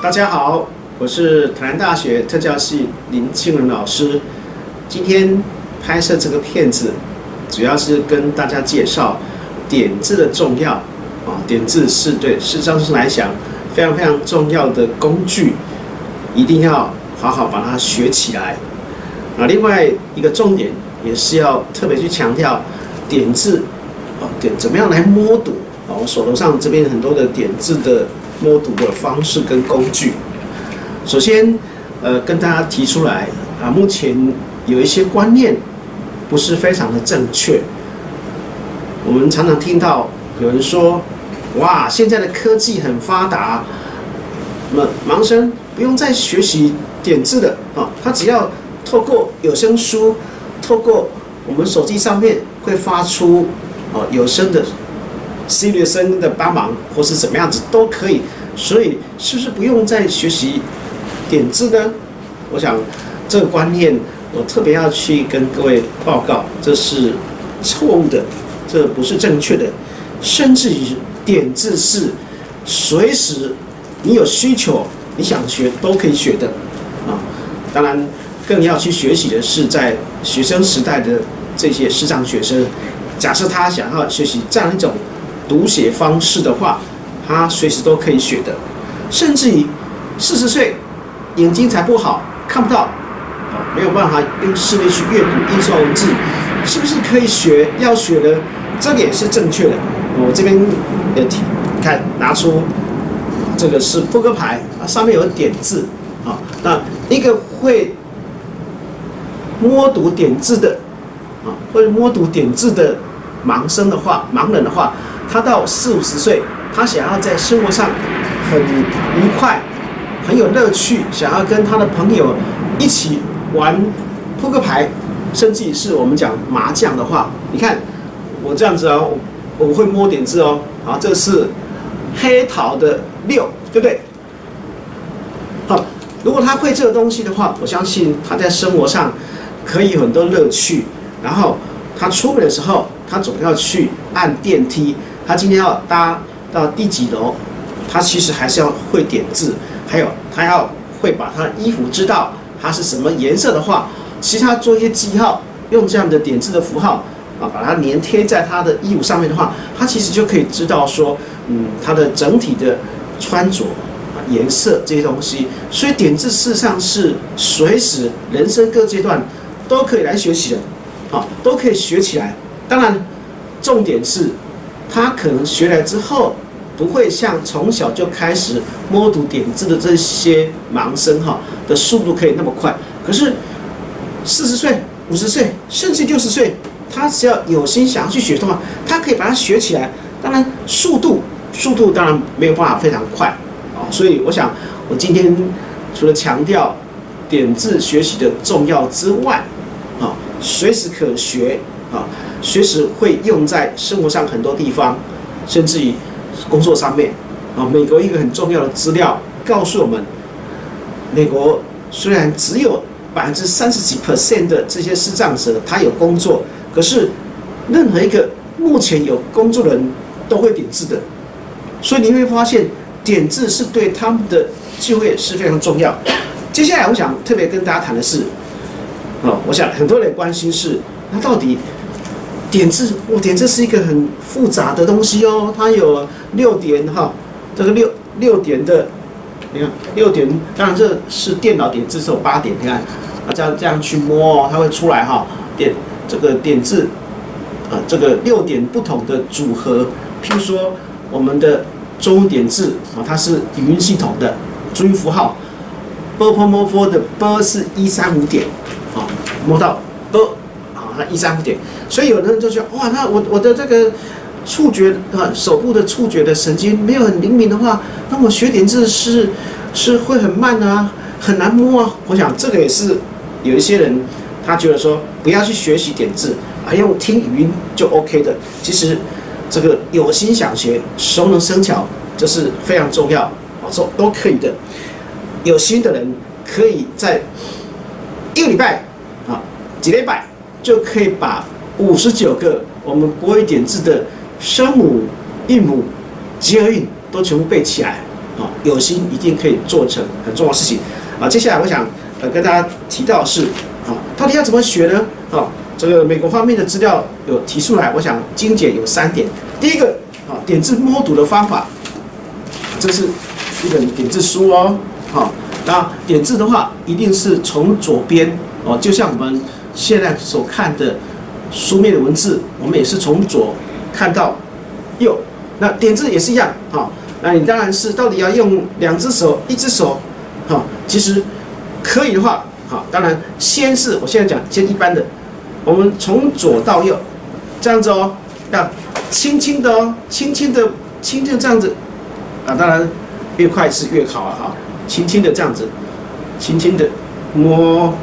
大家好，我是台南大学特教系林庆仁老师。今天拍摄这个片子，主要是跟大家介绍点字的重要啊。点字是对视障生来讲非常重要的工具，一定要好好把它学起来。另外一个重点也是要特别去强调点字怎么样来摸读我手头上这边很多的点字的摸读的方式跟工具。首先，跟大家提出来目前有一些观念不是非常的正确。我们常常听到有人说：“哇，现在的科技很发达，那么盲生不用再学习点字的他只要透过有声书，透过我们手机上面会发出有声的 Siri 的声音的帮忙，或是怎么样子都可以。所以是不是不用再学习点字呢？”我想这个观念我特别要去跟各位报告，这是错误的，这不是正确的。甚至于点字是随时你有需求，你想学都可以学的当然，更要去学习的是在学生时代的这些视障学生，假设他想要学习这样一种读写方式的话，他随时都可以学的。甚至于40岁眼睛才不好，看不到没有办法用视力去阅读印刷文字，是不是可以学？要学的，这个也是正确的。我这边看拿出这个是扑克牌上面有点字那一个会摸读点字的会摸读点字的盲人的话，他到40、50岁，他想要在生活上很愉快、很有乐趣，想要跟他的朋友一起玩扑克牌，甚至是我们讲麻将的话，你看我这样子我会摸点字这是黑桃的6，对不对？好，如果他会这个东西的话，我相信他在生活上可以有很多乐趣。然后他出门的时候，他总要去按电梯。他今天要搭到第几楼，他其实还是要会点字。还有他要会把他的衣服知道它是什么颜色的话，其实他做一些记号，用这样的点字的符号把它粘贴在他的衣服上面的话，他其实就可以知道说，他的整体的穿着颜色这些东西。所以点字事实上是随时人生各阶段都可以来学习的都可以学起来。当然重点是他可能学来之后不会像从小就开始摸读点字的这些盲生的速度可以那么快。可是40岁、50岁甚至60岁，他只要有心想要去学的话，他可以把它学起来。当然速度当然没有办法非常快所以我想我今天除了强调点字学习的重要之外随时可学随时会用在生活上很多地方，甚至于工作上面美国一个很重要的资料告诉我们，美国虽然只有30几%的这些视障者他有工作，可是任何一个目前有工作的人都会点字的。所以你会发现点字是对他们的就业是非常重要。接下来我想特别跟大家谈的是我想很多人关心是，那到底点字点字是一个很复杂的东西它有6点这个六点的，你看6点，当然这是电脑点字是有8点，你看这样去摸它会出来这个点字这个6点不同的组合。譬如说我们的中文点字它是语音系统的注音符号，b 的 b 是135点摸到 b 它135点。所以有的人就说哇，那我的这个触觉手部的触觉的神经没有很灵敏的话，那我学点字是会很慢很难摸我想这个也是有一些人他觉得说不要去学习点字用听语音就 OK 的。其实这个有心想学，熟能生巧，这是非常重要都可以的。有心的人可以在1个礼拜几礼拜就可以把59个我们国语点字的声母、韵母、结合韵都全部背起来有心一定可以做成很重要的事情啊。接下来我想跟大家提到的是到底要怎么学呢？这个美国方面的资料有提出来，我想精简有3点。第一个点字摸读的方法，这是一本点字书哦。那点字的话，一定是从左边就像我们现在所看的书面的文字，我们也是从左看到右。那点字也是一样那你当然是到底要用2只手、1只手其实可以的话当然先是我现在讲先一般的，我们从左到右这样子要轻轻的轻轻的这样子当然越快是越好了轻轻的这样子，轻轻的摸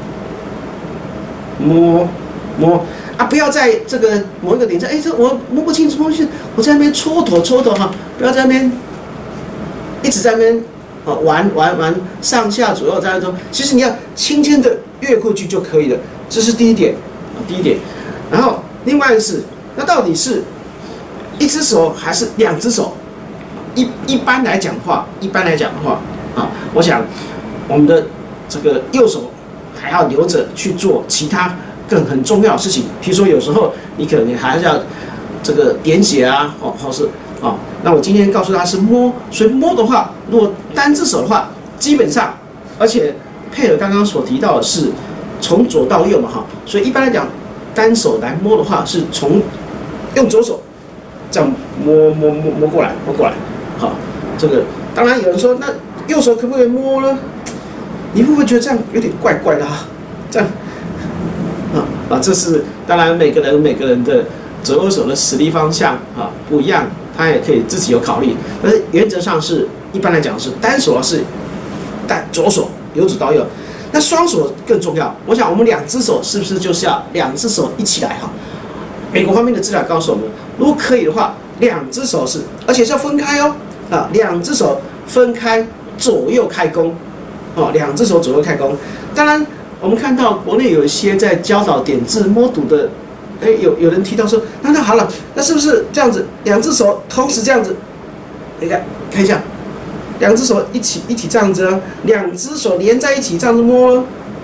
不要在这个某一个点上，这我摸不清楚，我在那边蹉跎不要在那边一直在那边玩上下左右这样说，其实你要轻轻的越过去就可以了，这是第一点。然后另外是，那到底是1只手还是2只手？一般来讲的话我想我们的这个右手还要留着去做其他更很重要的事情，譬如说有时候你可能还是要这个点写或是那我今天告诉大家是摸，所以摸的话，如果单只手的话，基本上，而且配合刚刚所提到的是从左到右嘛所以一般来讲，单手来摸的话是用左手这样摸过来，这个当然有人说，那右手可不可以摸呢？你会不会觉得这样有点怪怪的这样这是当然每个人的左右手的实力方向不一样，他也可以自己有考虑，但是原则上是一般来讲是单手是左手由左到右，那双手更重要。我想我们2只手是不是就是要2只手一起来美国方面的资料告诉我们，如果可以的话，2只手是，而且是要分开2只手分开左右开弓2只手左右开弓。当然我们看到国内有一些在教导点字摸读的，有人提到说，那好了，那是不是这样子2只手同时这样子？你看一下，2只手一起这样子2只手连在一起这样子摸。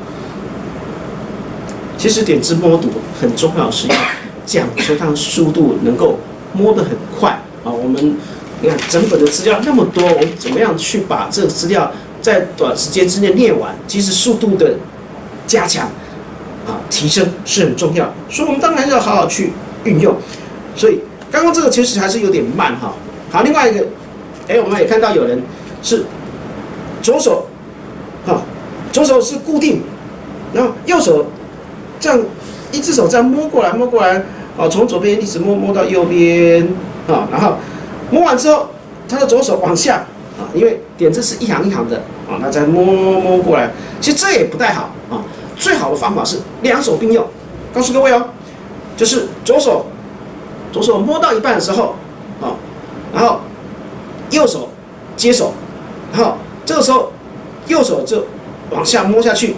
其实点字摸读很重要，是要讲求它的速度能够摸得很快我们你看整本的资料那么多，我们怎么样去把这个资料在短时间之内念完？其实速度的加强提升是很重要，所以我们当然要好好去运用。所以刚刚这个其实还是有点慢好，另外一个，我们也看到有人是左手是固定，然后右手这样1只手这样摸过来从左边一直摸到右边然后摸完之后，他的左手往下因为点字是一行一行的那再摸过来，其实这也不太好最好的方法是2手并用，告诉各位就是左手摸到一半的时候然后右手接手，然后这个时候右手就往下摸下去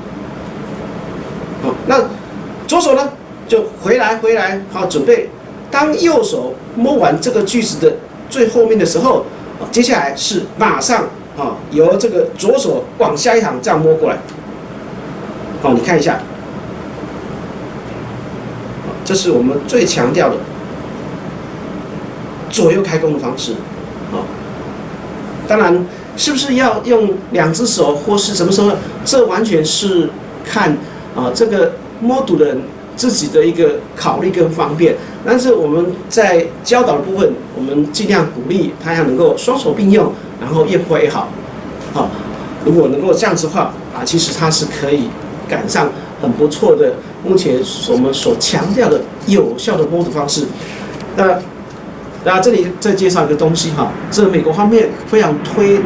那左手呢就回来准备。当右手摸完这个句子的最后面的时候接下来是马上由这个左手往下一行这样摸过来你看一下这是我们最强调的左右开弓的方式当然是不是要用2只手或是什么时候，这完全是看这个摸读的人自己的一个考虑跟方便，但是我们在教导的部分，我们尽量鼓励他要能够双手并用，然后越快越好。如果能够这样子的话其实它是可以赶上很不错的目前我们所强调的有效的摸读方式。那这里再介绍一个东西这美国方面非常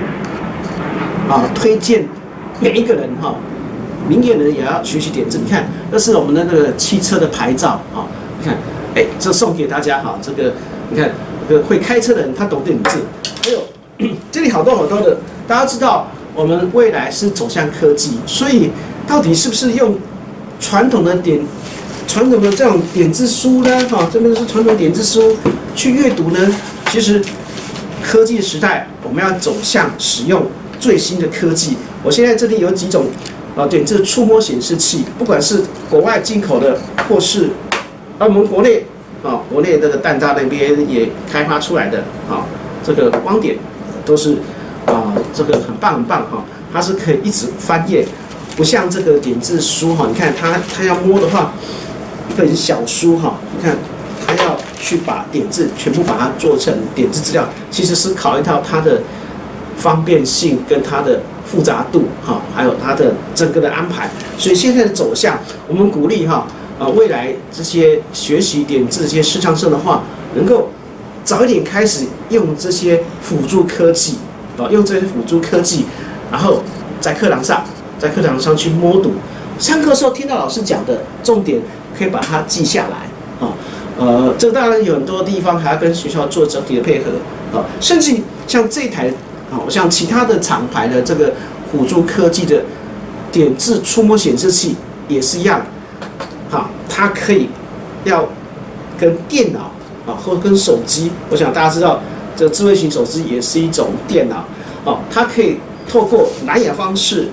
推荐每一个人明眼人也要学习点字。你看，这是我们的那个汽车的牌照你看，这送给大家这个你看，会开车的人他懂点字。还有这里好多的，大家知道我们未来是走向科技，所以到底是不是用传统的这种点字书呢？这边是传统点字书去阅读呢？其实科技的时代，我我们要走向使用最新的科技。我现在这里有几种点字触摸显示器，不管是国外进口的，或是我们国内国内这个淡大那边也开发出来的这个光点都是这个很棒它是可以一直翻页，不像这个点字书你看它要摸的话，一本小书你看它要去把点字全部把它做成点字资料，其实是考虑到它的方便性跟它的复杂度还有它的整个的安排。所以现在的走向，我们鼓励未来这些学习点字这些视障生的话，能够早一点开始用这些辅助科技然后在课堂上去摸读，上课的时候听到老师讲的重点，可以把它记下来这当然有很多地方还要跟学校做整体的配合甚至像这台像其他的厂牌的这个辅助科技的点字触摸显示器也是一样它可以要跟电脑或跟手机，我想大家知道这个智慧型手机也是一种电脑它可以透过蓝牙方式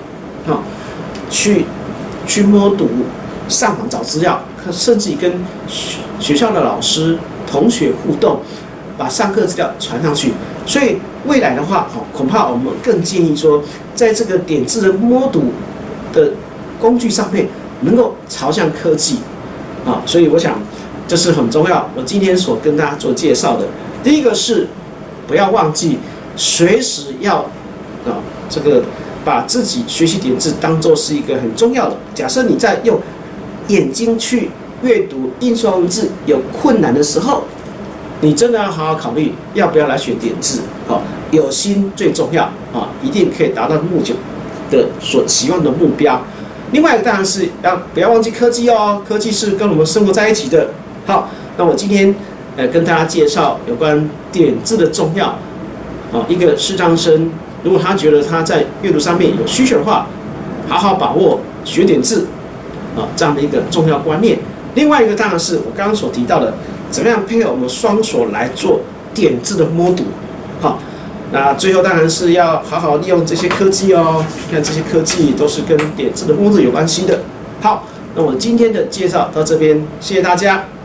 去摸读、上网找资料，甚至跟学校的老师、同学互动，把上课资料传上去。所以未来的话恐怕我们更建议说，在这个点字的摸读的工具上面，能够朝向科技所以我想这是很重要。我今天所跟大家做介绍的，第一个是不要忘记随时要这个把自己学习点字当作是一个很重要的。假设你在用眼睛去阅读印刷文字有困难的时候，你真的要好好考虑要不要来选点字有心最重要一定可以达到目前的所期望的目标。另外一个当然是不要忘记科技科技是跟我们生活在一起的。好，那我今天跟大家介绍有关点字的重要一个视障生，如果他觉得他在阅读上面有需求的话，好好把握学点字这样的一个重要观念。另外一个当然是我刚刚所提到的，怎么样配合我们双手来做点字的摸读。那最后当然是要好好利用这些科技看这些科技都是跟点字的摸读有关系的。好，那我今天的介绍到这边，谢谢大家。